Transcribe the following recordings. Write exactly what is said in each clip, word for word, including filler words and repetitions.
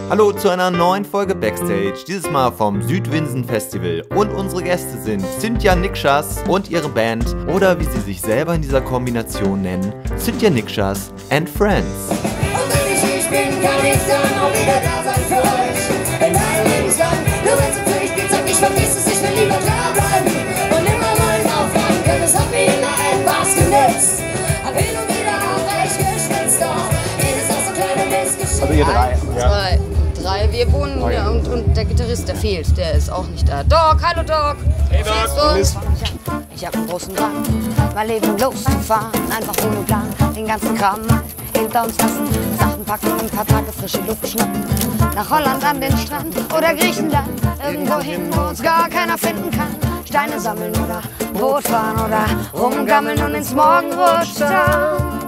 Hallo zu einer neuen Folge Backstage, dieses Mal vom Südwinsen Festival. Und unsere Gäste sind Cynthia Nikschas und ihre Band, oder wie sie sich selber in dieser Kombination nennen, Cynthia Nikschas and Friends. Und wenn ich nicht bin, kann ich dann auch wieder da sein für euch. In meinem Lebenslang, nur wenn es um Pflicht geht, sag ich, vergiss es, ich will lieber klar bleiben. Und immer mal aufwachen können, es hat mir immer etwas genützt. Hab hin und wieder auch recht geschwitzt, doch jedes auch so kleine Missgeschichte. Also ihr drei? Zwei, drei, wir wohnen Oh, ja. ja, und, und der Gitarrist, der fehlt, der ist auch nicht da. Doc, hallo Doc! Hey Doc! Ich hab einen großen Drang, mein Leben loszufahren, einfach ohne Plan, den ganzen Kram mal hinter uns lassen, Sachen packen und ein paar Tage frische Luft schnappen, nach Holland an den Strand oder Griechenland, irgendwo hin, wo uns gar keiner finden kann, Steine sammeln oder Boot fahren oder rumgammeln und ins Morgenrot starren,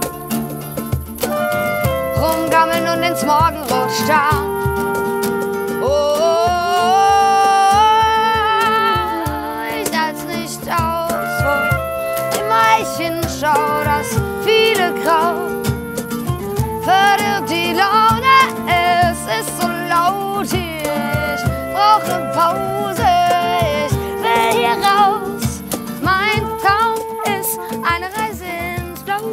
rumgammeln und ins Morgenrot starren. Oh, ich halte nicht aus, wo immer ich hinschaue, das viele Grau verdirbt die Laune, es ist so laut hier, ich brauche Pause, ich will hier raus, mein Traum ist eine Reise ins Blau.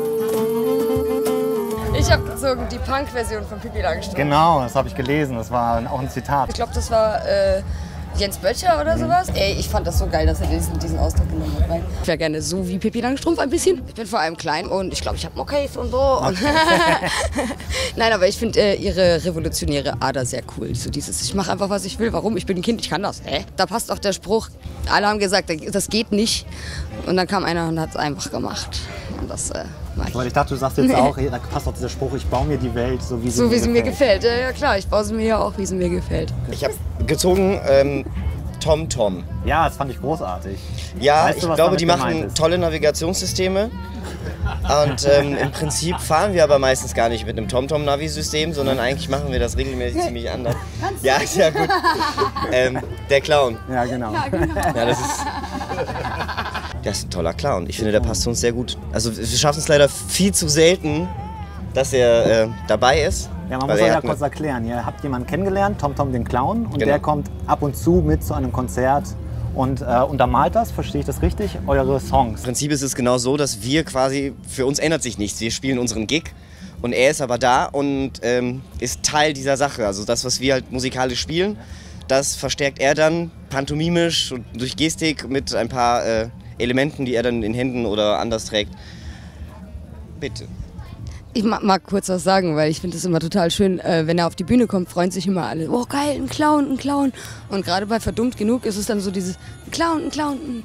Ich habe gezogen die Punk-Version von Pippi Langstrumpf. Genau, das habe ich gelesen, das war auch ein Zitat. Ich glaube, das war äh, Jens Böttcher oder sowas. Ey, ich fand das so geil, dass er diesen, diesen Ausdruck genommen hat. Weil ich wäre gerne so wie Pippi Langstrumpf ein bisschen. Ich bin vor allem klein und ich glaube, ich habe Mockays und so. Und Nein, aber ich finde äh, ihre revolutionäre Ader sehr cool. So dieses, ich mache einfach, was ich will. Warum? Ich bin ein Kind, ich kann das. Hä? Da passt auch der Spruch, alle haben gesagt, das geht nicht. Und dann kam einer und hat es einfach gemacht. Und das äh, mag ich. Weil ich dachte, du sagst jetzt auch, da passt auch dieser Spruch, ich baue mir die Welt so, wie sie, So mir, wie sie mir gefällt. gefällt. Ja, ja klar, ich baue sie mir ja auch, wie sie mir gefällt. Ich habe gezogen ähm, TomTom. Ja, das fand ich großartig. Ja, Weißt du, ich was glaube, damit die gemeint machen ist? tolle Navigationssysteme. Und ähm, im Prinzip fahren wir aber meistens gar nicht mit einem TomTom-Navi-System, sondern eigentlich machen wir das regelmäßig ziemlich anders. Ja, ist ja gut. Ähm, der Clown. Ja, genau. Ja, das ist, das ist ein toller Clown. Ich finde, der passt zu uns sehr gut. Also wir schaffen es leider viel zu selten, dass er äh, dabei ist. Ja, man weil muss er ja hat kurz eine- erklären. Ihr habt jemanden kennengelernt, TomTom den Clown, und Genau. der kommt ab und zu mit zu einem Konzert und äh, untermalt das, verstehe ich das richtig, eure Songs. Im Prinzip ist es genau so, dass wir quasi, für uns ändert sich nichts. Wir spielen unseren Gig und er ist aber da und ähm, ist Teil dieser Sache. Also das, was wir halt musikalisch spielen, das verstärkt er dann pantomimisch und durch Gestik mit ein paar äh, Elementen, die er dann in Händen oder anders trägt. Bitte. Ich mag, mag kurz was sagen, weil ich finde es immer total schön, äh, wenn er auf die Bühne kommt, freuen sich immer alle. Oh geil, ein Clown, ein Clown. Und gerade bei Verdummt genug ist es dann so dieses, ein Clown, ein Clown. Ein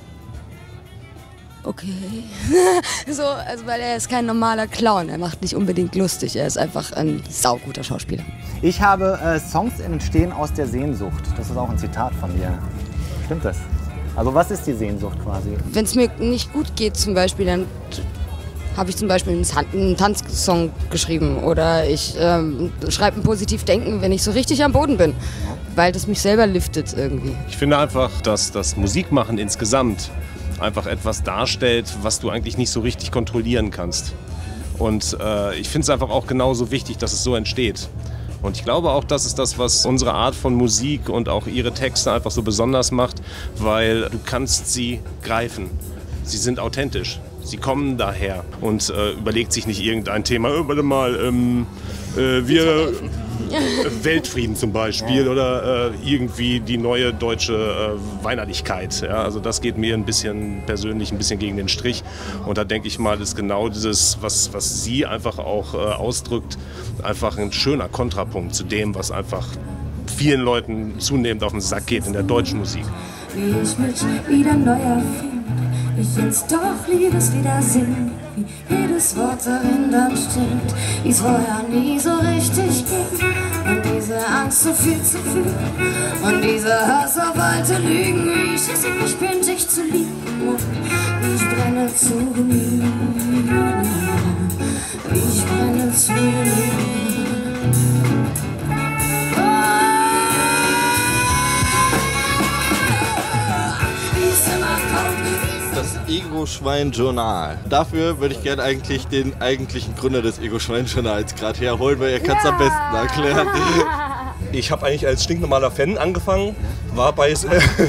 okay. so, also weil er ist kein normaler Clown, er macht nicht unbedingt lustig, er ist einfach ein sauguter Schauspieler. Ich habe äh, Songs entstehen aus der Sehnsucht. Das ist auch ein Zitat von dir. Stimmt das? Also was ist die Sehnsucht quasi? Wenn es mir nicht gut geht zum Beispiel, dann habe ich zum Beispiel einen, Tan einen Tanzsong geschrieben oder ich ähm, schreibe ein Positivdenken, wenn ich so richtig am Boden bin, weil das mich selber liftet irgendwie. Ich finde einfach, dass das Musikmachen insgesamt einfach etwas darstellt, was du eigentlich nicht so richtig kontrollieren kannst. Und äh, ich finde es einfach auch genauso wichtig, dass es so entsteht. Und ich glaube auch, das ist das, was unsere Art von Musik und auch ihre Texte einfach so besonders macht, weil du kannst sie greifen. Sie sind authentisch. Sie kommen daher und äh, überlegt sich nicht irgendein Thema. Äh, warte mal, ähm, äh, wir Weltfrieden zum Beispiel oder äh, irgendwie die neue deutsche äh, Weinerlichkeit. Ja? Also das geht mir ein bisschen persönlich ein bisschen gegen den Strich. Und da denke ich mal, ist genau dieses, was, was sie einfach auch äh, ausdrückt, einfach ein schöner Kontrapunkt zu dem, was einfach vielen Leuten zunehmend auf den Sack geht in der deutschen Musik. Wie ich mich wieder neu erfinde, ich jetzt doch Liebeslieder singe, wie jedes Wort darin dann stimmt, wie es vorher nie so richtig ging. Und diese Angst, so viel zu fühlen, und dieser Hass auf alte Lügen, wie ich es ich bin, dich zu lieben, und wie ich brenne zu Gemüten, wie ich brenne zu Gemüten. Das Ego-Schwein-Journal. Dafür würde ich gerne eigentlich den eigentlichen Gründer des Ego-Schwein-Journals gerade herholen, weil er kann es am besten erklären. Ich habe eigentlich als stinknormaler Fan angefangen, war bei... Erst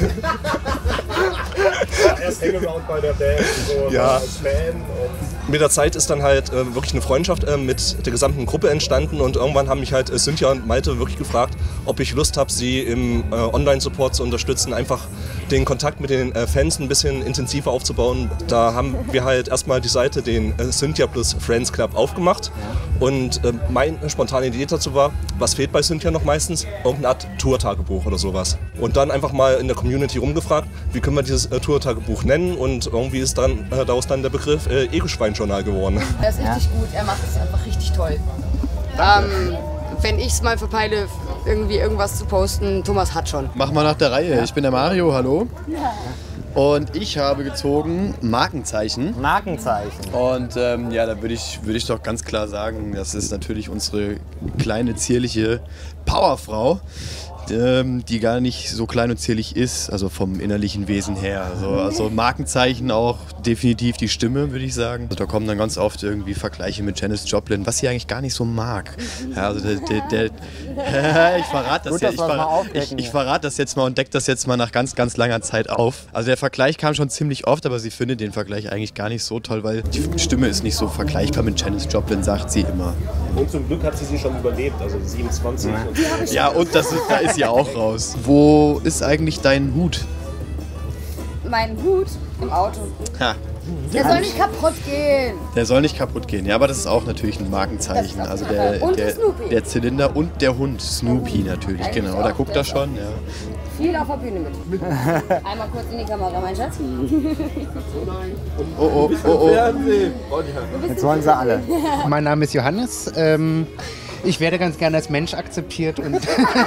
Hangaround bei der Band, so ja. als Fan. Mit der Zeit ist dann halt äh, wirklich eine Freundschaft äh, mit der gesamten Gruppe entstanden und irgendwann haben mich halt äh, Cynthia und Malte wirklich gefragt, ob ich Lust habe, sie im äh, Online-Support zu unterstützen, einfach den Kontakt mit den äh, Fans ein bisschen intensiver aufzubauen. Da haben wir halt erstmal die Seite, den äh, Cynthia plus Friends Club aufgemacht und äh, meine spontane Idee dazu war, was fehlt bei Cynthia noch meistens? Irgendeine Art Tour-Tagebuch oder sowas. Und dann einfach mal in der Community rumgefragt, wie können wir dieses äh, Tour-Tagebuch nennen und irgendwie ist dann äh, daraus dann der Begriff äh, Ego-Schwein-Journal geworden. Er ist richtig gut, er macht es einfach richtig toll. Ähm, wenn ich es mal verpeile, irgendwie irgendwas zu posten, Thomas hat schon. Mach mal nach der Reihe. Ich bin der Mario, hallo. Ja. Und ich habe gezogen Markenzeichen. Markenzeichen. Und ähm, ja, da würde ich, würd ich doch ganz klar sagen, das ist natürlich unsere kleine, zierliche Powerfrau, ähm, die gar nicht so klein und zierlich ist, also vom innerlichen Wesen her. Also, also Markenzeichen auch definitiv die Stimme, würde ich sagen. Also da kommen dann ganz oft irgendwie Vergleiche mit Janis Joplin, was sie eigentlich gar nicht so mag. Ja, also der, der, der ich verrate das, ja, ich, ver ich, ich verrate das jetzt mal und decke das jetzt mal nach ganz, ganz langer Zeit auf. Also der Vergleich kam schon ziemlich oft, aber sie findet den Vergleich eigentlich gar nicht so toll, weil die Stimme ist nicht so vergleichbar mit Janis Joplin, sagt sie immer. Und zum Glück hat sie sie schon überlebt, also siebenundzwanzig. Ja, und, ja, und das ist, da ist sie auch raus. Wo ist eigentlich dein Hut? Mein Hut im Auto. Ha. Der soll nicht kaputt gehen. Der soll nicht kaputt gehen. Ja, aber das ist auch natürlich ein Markenzeichen. Also der, der, der Zylinder und der Hund Snoopy natürlich, genau. Da guckt er schon. Ja. Viel auf der Bühne mit. Einmal kurz in die Kamera, mein Schatz. Oh, oh, oh, oh. Jetzt wollen sie alle. Mein Name ist Johannes. Ähm, ich werde ganz gerne als Mensch akzeptiert und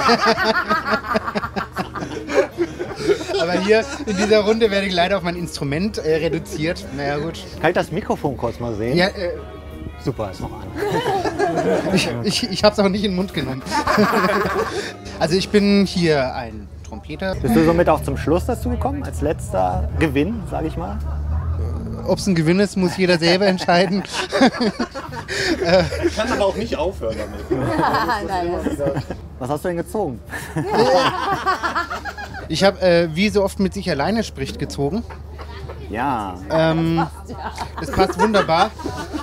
aber hier in dieser Runde werde ich leider auf mein Instrument äh, reduziert. Naja, gut. Kann ich das Mikrofon kurz mal sehen? Ja, äh, super, ist noch an. ich ich, ich habe es auch nicht in den Mund genommen. Also ich bin hier ein Trompeter. Bist du somit auch zum Schluss dazu gekommen, als letzter Gewinn, sage ich mal? Ob es ein Gewinn ist, muss jeder selber entscheiden. Ich kann aber auch nicht aufhören damit. Was hast du denn gezogen? Ich habe, äh, wie so oft mit sich alleine spricht, gezogen. Ja. Ähm, das passt wunderbar.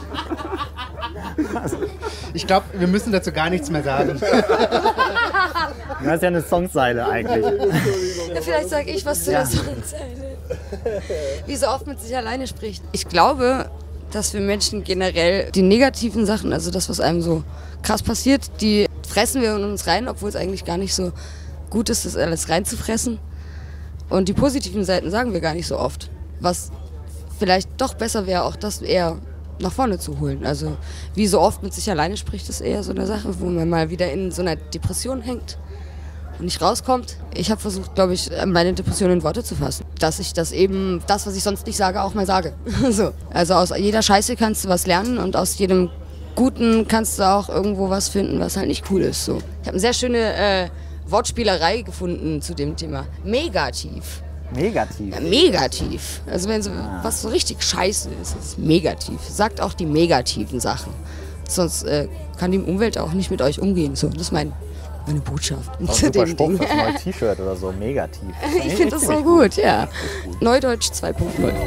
Ich glaube, wir müssen dazu gar nichts mehr sagen. Das ist ja eine Songzeile eigentlich. Ja, vielleicht sage ich was zu ja. der Songzeile. Wie so oft mit sich alleine spricht. Ich glaube, dass wir Menschen generell die negativen Sachen, also das, was einem so krass passiert, die fressen wir in uns rein, obwohl es eigentlich gar nicht so gut ist, das alles reinzufressen. Und die positiven Seiten sagen wir gar nicht so oft. Was vielleicht doch besser wäre, auch das eher nach vorne zu holen. Also wie so oft mit sich alleine spricht, ist eher so eine Sache, wo man mal wieder in so einer Depression hängt und nicht rauskommt. Ich habe versucht, glaube ich, meine Depression in Worte zu fassen. Dass ich das eben, das, was ich sonst nicht sage, auch mal sage. So. Also aus jeder Scheiße kannst du was lernen und aus jedem Guten kannst du auch irgendwo was finden, was halt nicht cool ist. So. Ich habe eine sehr schöne äh, Wortspielerei gefunden zu dem Thema. Megativ. Negativ? Ja, negativ. Also wenn so, ah. was so richtig scheiße ist, ist negativ. Sagt auch die negativen Sachen. Sonst äh, kann die Umwelt auch nicht mit euch umgehen. So, das ist mein, meine Botschaft. Auch zu super dem Spruch Ding. fürs neue T-Shirt oder so, negativ. Ich finde das so gut, ja. Gut. Neudeutsch zwei Punkt null.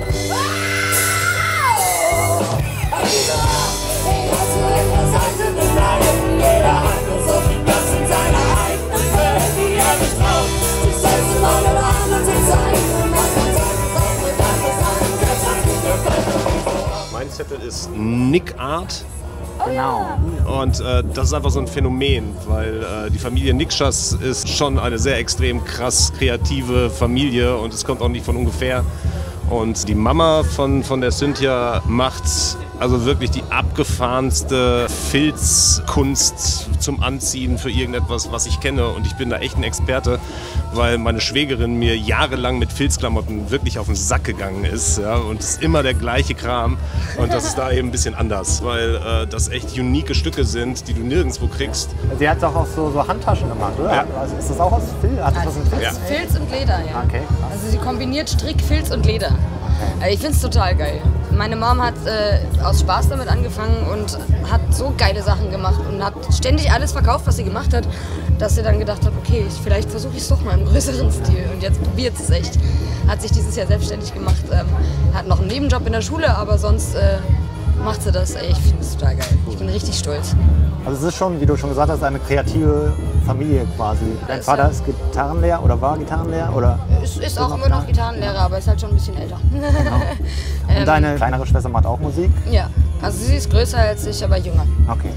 Mein Zettel ist Nick Art. Genau. Und äh, das ist einfach so ein Phänomen, weil äh, die Familie Nikschas ist schon eine sehr extrem krass kreative Familie und es kommt auch nicht von ungefähr. Und die Mama von, von der Cynthia macht also wirklich die abgefahrenste Filzkunst zum Anziehen für irgendetwas, was ich kenne. Und ich bin da echt ein Experte, weil meine Schwägerin mir jahrelang mit Filzklamotten wirklich auf den Sack gegangen ist. Ja, und es ist immer der gleiche Kram. Und das ist da eben ein bisschen anders, weil äh, das echt unique Stücke sind, die du nirgendwo kriegst. Sie hat doch auch so, so Handtaschen gemacht, oder? Ja. Also ist das auch aus Filz? Hat das was in Filz? Ja. Filz und Leder, ja. Okay. Also sie kombiniert Strick, Filz und Leder. Also ich finde es total geil. Meine Mom hat äh, aus Spaß damit angefangen und hat so geile Sachen gemacht und hat ständig alles verkauft, was sie gemacht hat, dass sie dann gedacht hat, okay, vielleicht versuche ich es doch mal im größeren Stil. Und jetzt probiert sie es echt. Hat sich dieses Jahr selbstständig gemacht, ähm, hat noch einen Nebenjob in der Schule, aber sonst äh, macht sie das. Ey, ich finde es total geil. Ich bin richtig stolz. Also es ist schon, wie du schon gesagt hast, eine kreative Familie quasi. Dein Vater ist Gitarrenlehrer oder war Gitarrenlehrer? Oder ist, ist auch immer noch Gitarrenlehrer, aber ist halt schon ein bisschen älter. Genau. Und deine kleinere Schwester macht auch Musik? Ja, also sie ist größer als ich, aber jünger. Okay.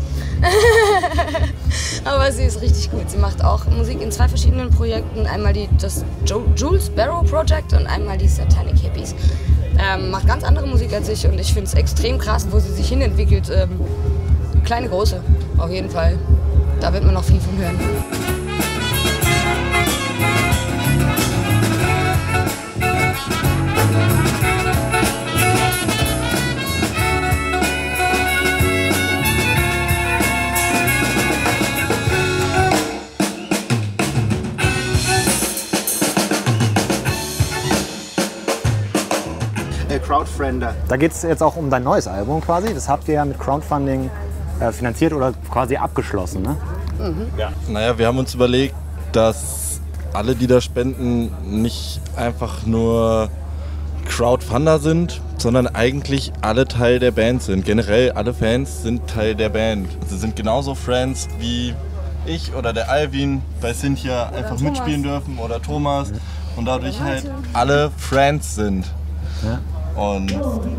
Aber sie ist richtig gut. Sie macht auch Musik in zwei verschiedenen Projekten. Einmal die, das jo Jules Barrow Project und einmal die Satanic Hippies. Ähm, macht ganz andere Musik als ich und ich finde es extrem krass, wo sie sich hinentwickelt. Ähm, kleine, große, auf jeden Fall. Da wird man noch viel von hören. Crowdfriender. Da geht es jetzt auch um dein neues Album quasi. Das habt ihr ja mit Crowdfunding äh, finanziert oder quasi abgeschlossen, ne? Mhm. Ja. Naja, wir haben uns überlegt, dass alle, die da spenden, nicht einfach nur Crowdfunder sind, sondern eigentlich alle Teil der Band sind. Generell alle Fans sind Teil der Band. Sie sind genauso Friends wie ich oder der Alvin bei Cynthia oder einfach Thomas mitspielen dürfen oder Thomas und dadurch halt alle Friends sind. Ja. Und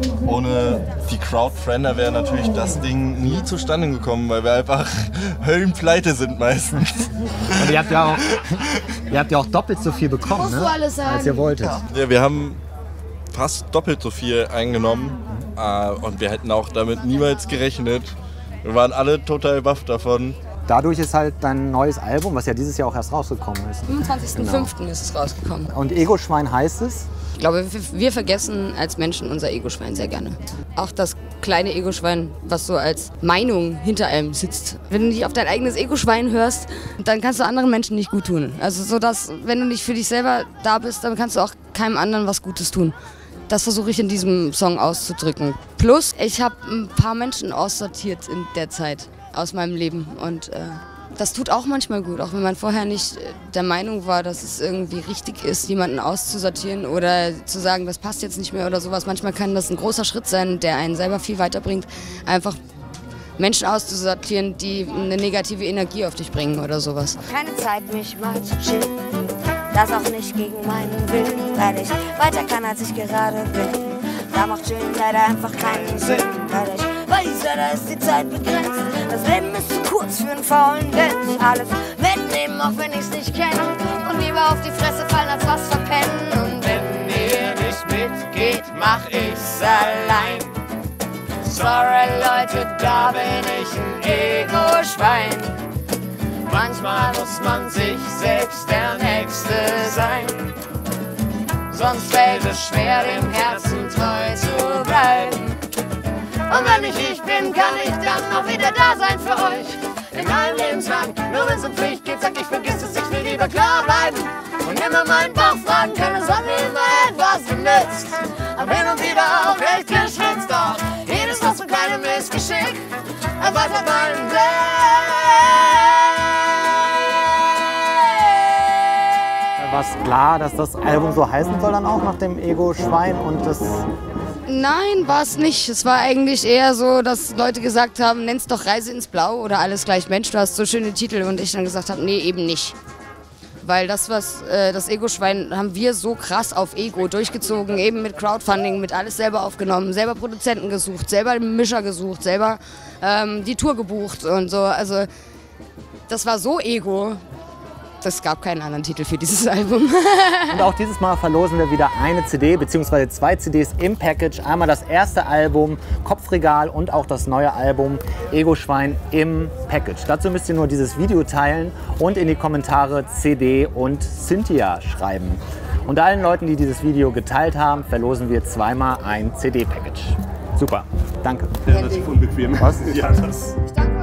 ohne die Crowdfriender wäre natürlich das Ding nie zustande gekommen, weil wir einfach höllenpleite sind meistens. Und ihr habt ja auch, ihr habt ja auch doppelt so viel bekommen, ne? Als ihr wolltet. Ja, wir haben fast doppelt so viel eingenommen äh, und wir hätten auch damit niemals gerechnet. Wir waren alle total baff davon. Dadurch ist halt dein neues Album, was ja dieses Jahr auch erst rausgekommen ist. fünfundzwanzigsten fünften Genau. ist es rausgekommen. Und Ego-Schwein heißt es? Ich glaube, wir vergessen als Menschen unser Ego-Schwein sehr gerne. Auch das kleine Ego-Schwein, was so als Meinung hinter einem sitzt. Wenn du nicht auf dein eigenes Ego-Schwein hörst, dann kannst du anderen Menschen nicht gut tun. Also so, dass, wenn du nicht für dich selber da bist, dann kannst du auch keinem anderen was Gutes tun. Das versuche ich in diesem Song auszudrücken. Plus, ich habe ein paar Menschen aussortiert in der Zeit aus meinem Leben und äh, das tut auch manchmal gut, auch wenn man vorher nicht der Meinung war, dass es irgendwie richtig ist, jemanden auszusortieren oder zu sagen, das passt jetzt nicht mehr oder sowas. Manchmal kann das ein großer Schritt sein, der einen selber viel weiterbringt, einfach Menschen auszusortieren, die eine negative Energie auf dich bringen oder sowas. Keine Zeit, mich mal zu chillen, das auch nicht gegen meinen Willen, weil ich weiter kann, als ich gerade bin. Da macht chillen leider einfach keinen Sinn, weil ich weiß, ja, da ist die Zeit begrenzt. Das Leben ist zu kurz für einen faulen Dance. Alles mitnehmen, auch wenn ich's nicht kenne. Und lieber auf die Fresse fallen, als was verpennen. Und wenn ihr nicht mitgeht, mach ich's allein. Sorry Leute, da bin ich ein Ego-Schwein. Manchmal muss man sich selbst der Nächste sein. Sonst fällt es schwer, dem Herzen treu zu bleiben. Und wenn ich ich bin, kann ich dann auch wieder da sein für euch. In allen Lebenslang, nur wenn's um Pflicht geht, sag ich, vergiss es, ich will lieber klar bleiben. Und immer meinen Bauch fragen, keine Sonne immer etwas genützt. Hab hin und wieder auch echt geschwitzt, doch jedes noch so kleine Missgeschick erweitert meinen Blick. War es klar, dass das Album so heißen soll dann auch nach dem Ego-Schwein und das... Nein, war es nicht. Es war eigentlich eher so, dass Leute gesagt haben, nenn's doch Reise ins Blau oder Alles gleich Mensch, du hast so schöne Titel. Und ich dann gesagt habe, nee, eben nicht. Weil das, was äh, das Ego-Schwein, haben wir so krass auf Ego durchgezogen, eben mit Crowdfunding, mit alles selber aufgenommen, selber Produzenten gesucht, selber Mischer gesucht, selber ähm, die Tour gebucht und so. Also das war so Ego. Es gab keinen anderen Titel für dieses Album. Und auch dieses Mal verlosen wir wieder eine C D bzw. zwei C Ds im Package. Einmal das erste Album Kopfregal und auch das neue Album Ego-Schwein im Package. Dazu müsst ihr nur dieses Video teilen und in die Kommentare C D und Cynthia schreiben. Und allen Leuten, die dieses Video geteilt haben, verlosen wir zweimal ein C D-Package. Super, danke. Relativ unbequem. Was? Ja, das.